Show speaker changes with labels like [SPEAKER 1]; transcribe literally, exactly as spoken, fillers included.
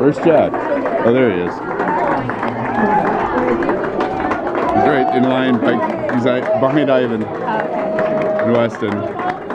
[SPEAKER 1] Where's Chad? Oh, there he is. He's right in line. By, he's behind Ivan
[SPEAKER 2] Oh, okay.
[SPEAKER 1] in Weston.